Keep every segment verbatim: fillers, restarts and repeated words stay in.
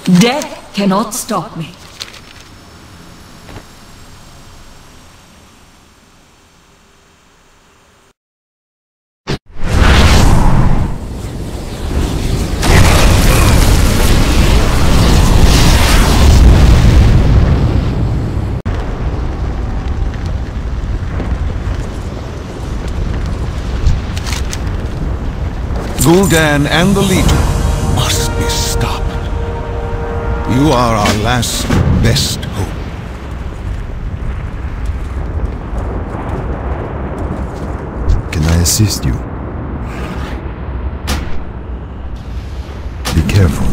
Death cannot stop me. Gul'dan and the Legion must be stopped. You are our last, best hope. Can I assist you? Be careful.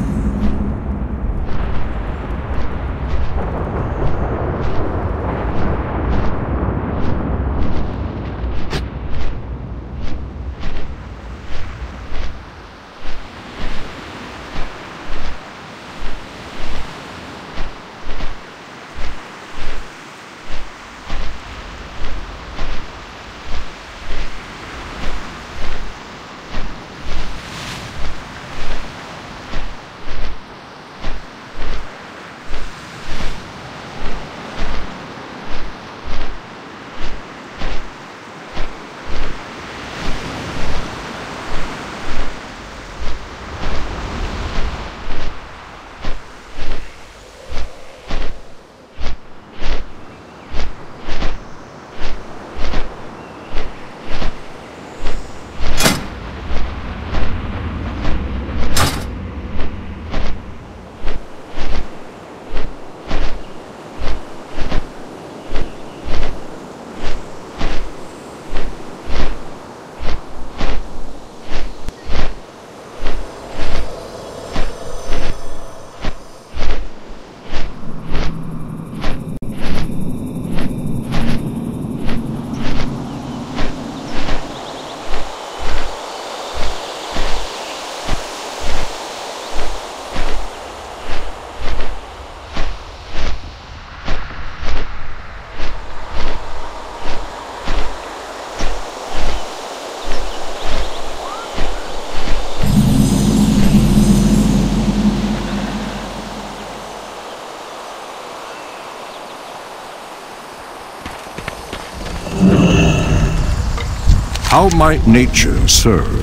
How might nature serve?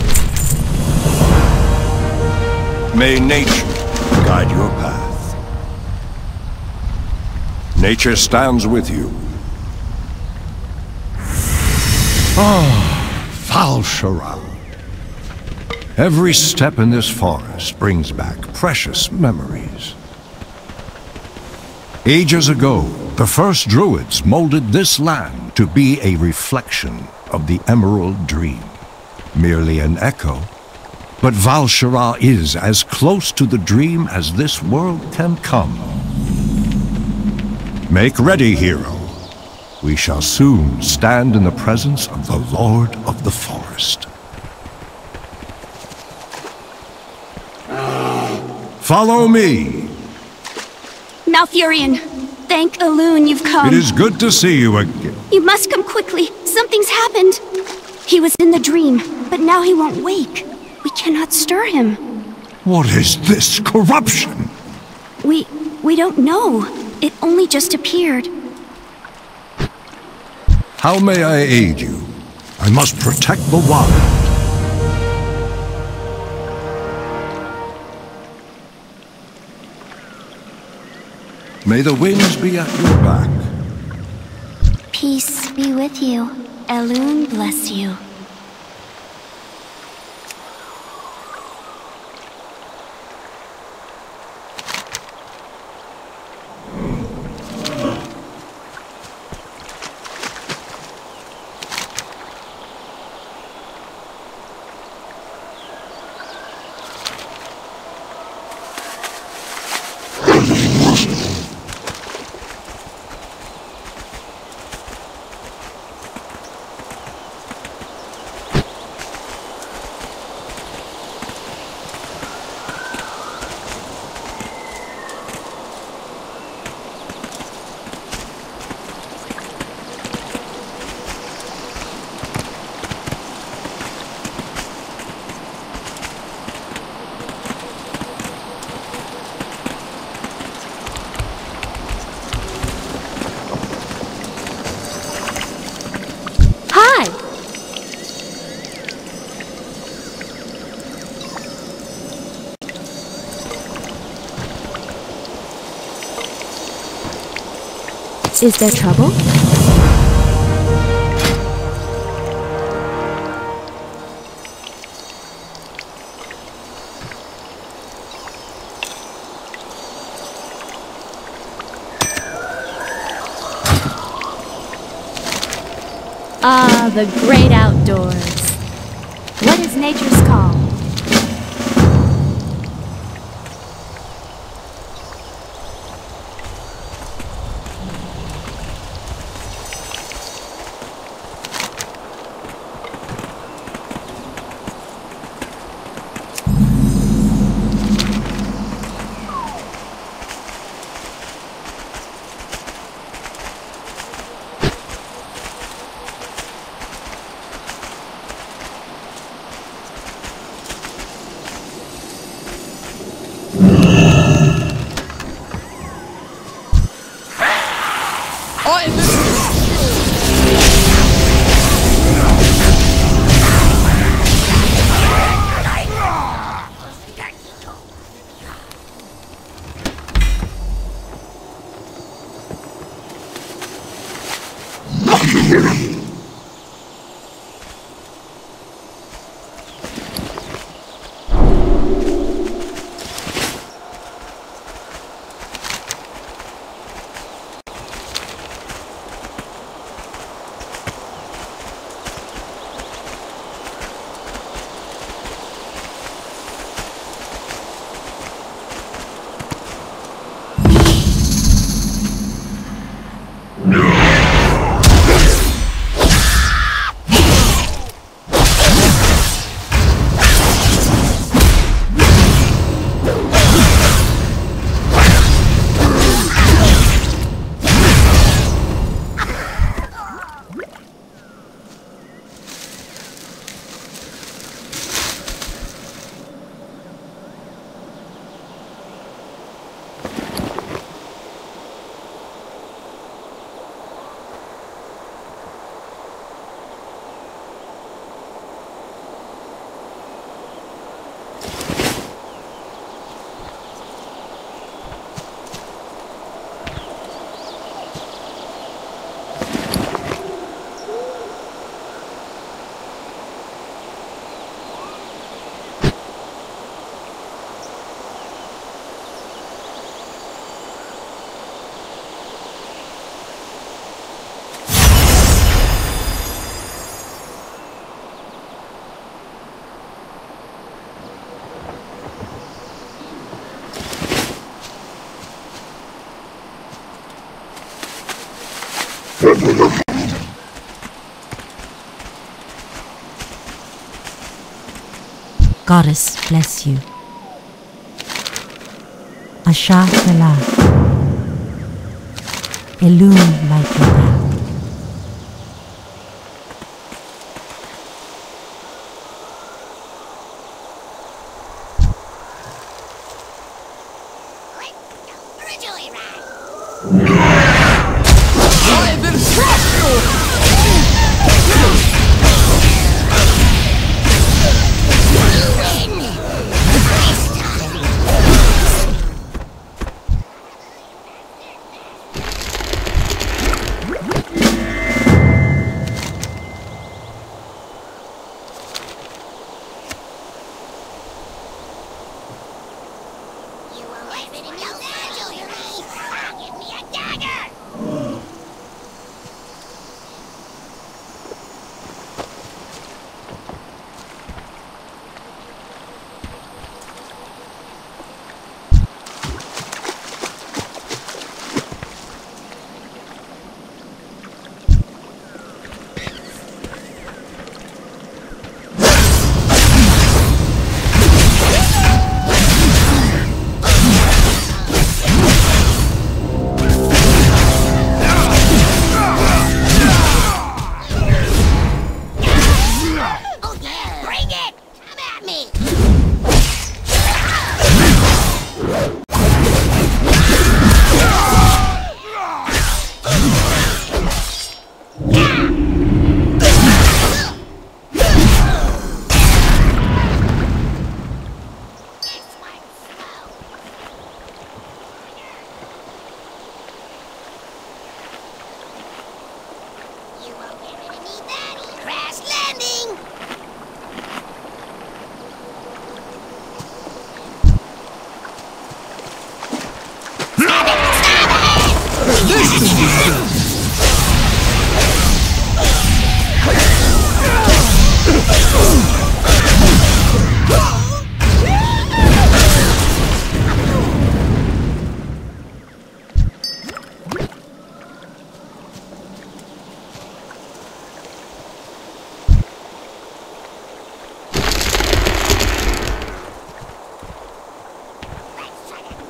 May nature guide your path. Nature stands with you. Ah, Val'sharad. Every step in this forest brings back precious memories. Ages ago, the first druids molded this land to be a reflection of the Emerald Dream. Merely an echo, but Val'sharad is as close to the dream as this world can come. Make ready, hero. We shall soon stand in the presence of the Lord of the Forest. Follow me. Malfurion, thank Elune you've come. It is good to see you again. You must come quickly. Something's happened. He was in the dream, but now he won't wake. We cannot stir him. What is this corruption? We... we don't know. It only just appeared. How may I aid you? I must protect the wild. May the winds be at your back. Peace be with you. Elune bless you. Is there trouble? Ah, the great outdoors. What is nature's call? Goddess bless you. Asha Fela. Illume light your path.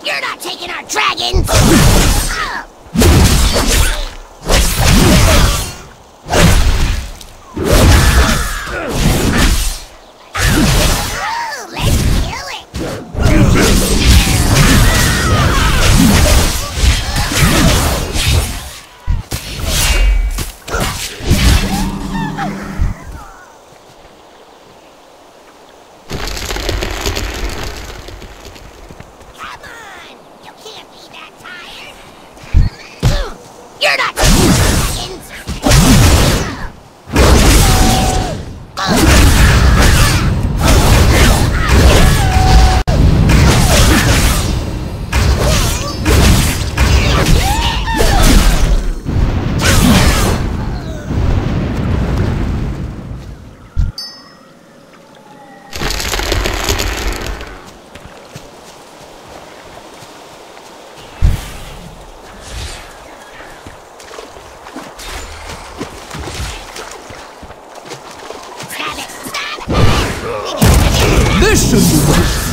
You're not taking our dragons! This should be worth it.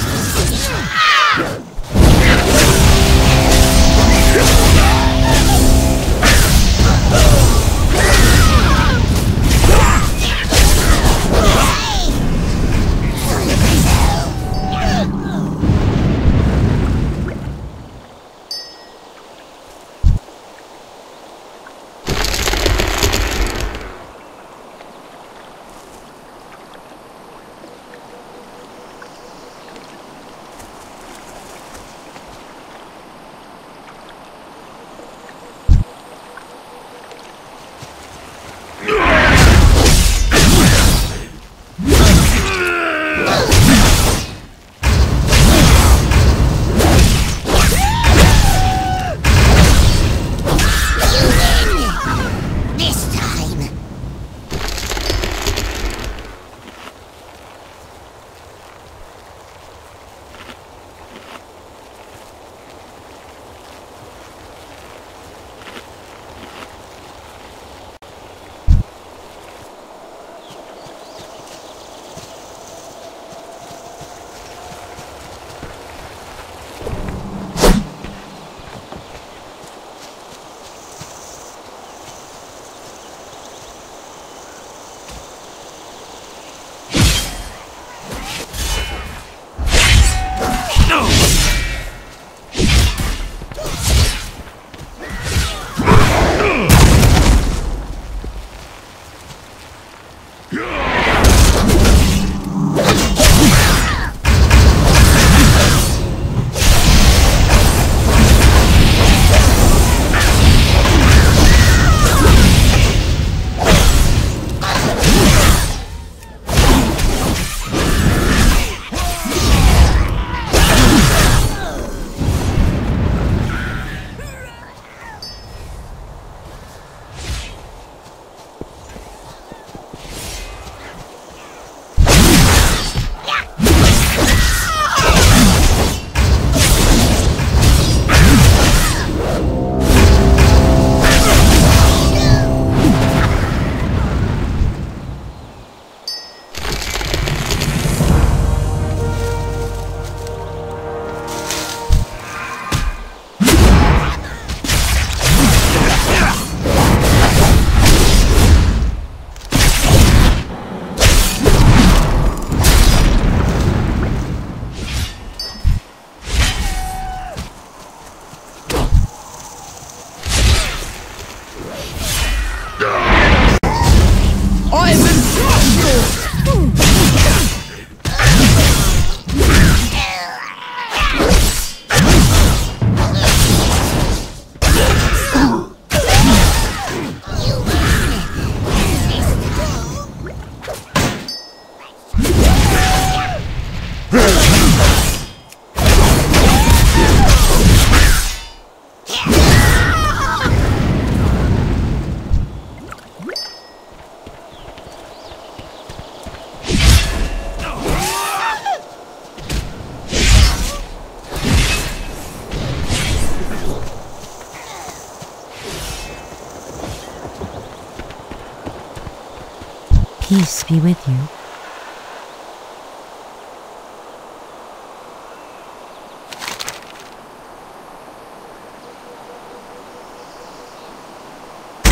Peace be with you.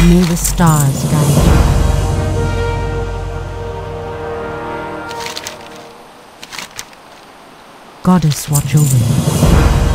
May the stars guide you. Goddess, watch over you.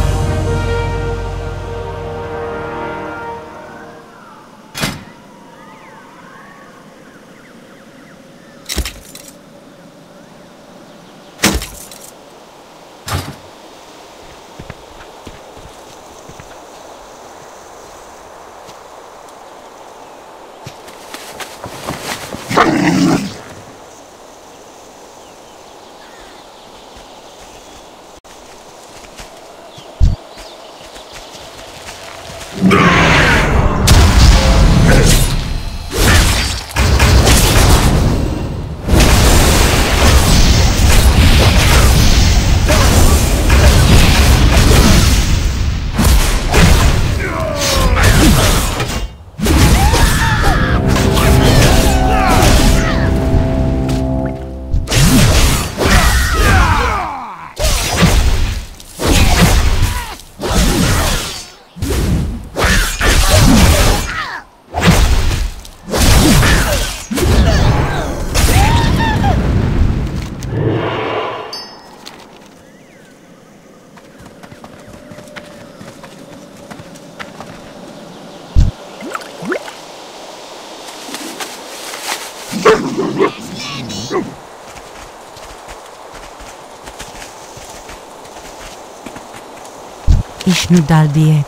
Ishnu Dalbiet.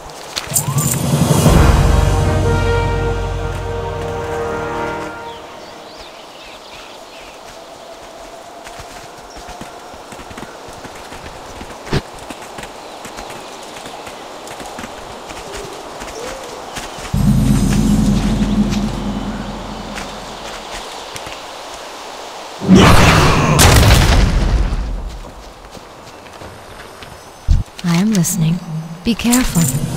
I am listening. Be careful.